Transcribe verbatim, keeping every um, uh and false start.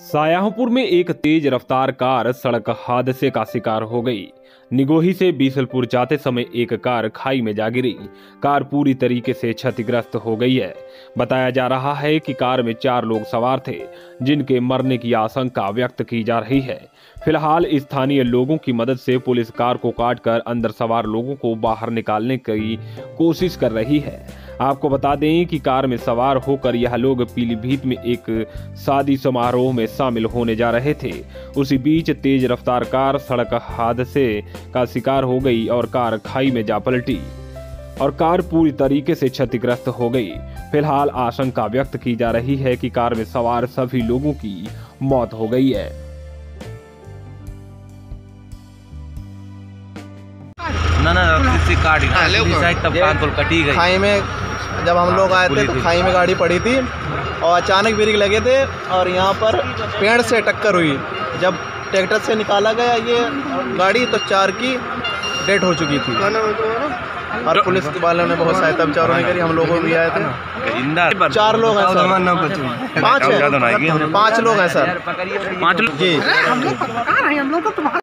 शाहजहांपुर में एक तेज रफ्तार कार सड़क हादसे का शिकार हो गई। निगोही से बीसलपुर जाते समय एक कार खाई में जा गिरी। कार पूरी तरीके से क्षतिग्रस्त हो गई है। बताया जा रहा है कि कार में चार लोग सवार थे, जिनके मरने की आशंका व्यक्त की जा रही है। फिलहाल स्थानीय लोगों की मदद से पुलिस कार को काटकर अंदर सवार लोगों को बाहर निकालने की कोशिश कर रही है। आपको बता दें कि कार में सवार होकर यह लोग पीलीभीत में एक शादी समारोह में शामिल होने जा रहे थे। उसी बीच तेज रफ्तार कार सड़क हादसे का शिकार हो गई और कार खाई में जा पलटी और कार पूरी तरीके से क्षतिग्रस्त हो गई। फिलहाल आशंका व्यक्त की जा रही है कि कार में सवार सभी लोगों की मौत हो गई है। ना ना किसी काट तब कान कटी गई। खाई में जब हम लोग आए थे तो खाई में गाड़ी पड़ी थी और अचानक ब्रेक लगे थे और यहाँ पर पेड़ से टक्कर हुई। जब ट्रैक्टर से निकाला गया ये गाड़ी तो चार की डेथ हो चुकी थी और पुलिस के वालों ने बहुत सहायता बेचारों ने करी। हम लोगों भी आए थे। चार लोग हैं सर, पाँच है, पाँच लोग हैं सर। पाँच लोग जी।